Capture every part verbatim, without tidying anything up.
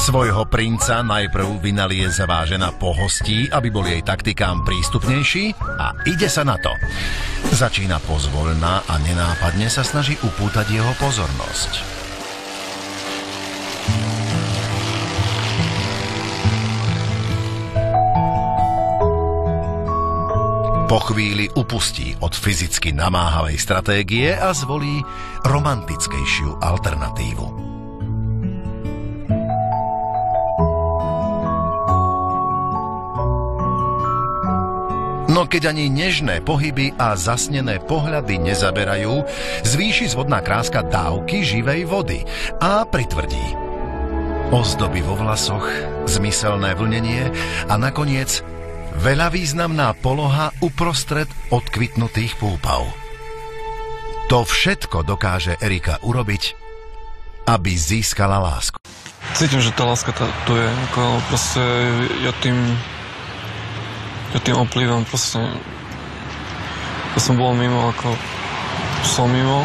Svojho princa najprv vynaliezavá žena pohostí, aby bol jej taktikám prístupnejší, a ide sa na to. Začína pozvoľná a nenápadne sa snaží upútať jeho pozornosť. Po chvíli upustí od fyzicky namáhavej stratégie a zvolí romantickejšiu alternatívu. No keď ani nežné pohyby a zasnené pohľady nezaberajú, zvýši zvodná kráska dávky živej vody a pritvrdí. Ozdoby vo vlasoch, zmyselné vlnenie a nakoniec veľa významná poloha uprostred odkvitnutých púpav. To všetko dokáže Erika urobiť, aby získala lásku. Cítim, že tá láska tá, tu je. Ako proste ja tým... Ja tým oplývam proste... Ja som bol mimo, ako... Som mimo.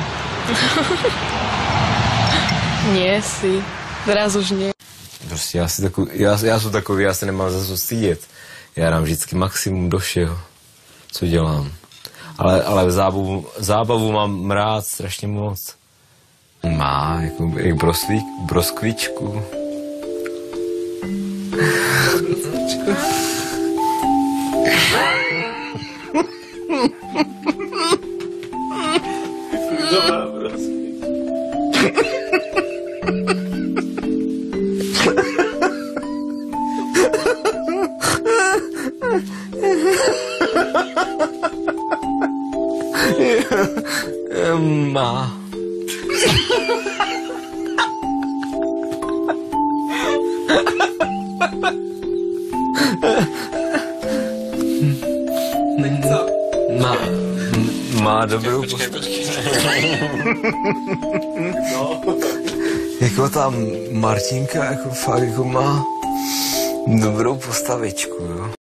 Nie si. Teraz už nie. Prostě já, si takový, já, já jsem takový, já se nemám za co stydět. Já dám vždycky maximum do všeho, co dělám. Ale, ale zábavu, zábavu mám rád strašně moc. Má, jako i broslík, broskvičku. Dobrá broskvička. Má. Má. Má dobrou postavu. No. Jako ta Martinka, jako fakt jako má dobrou postavičku, jo.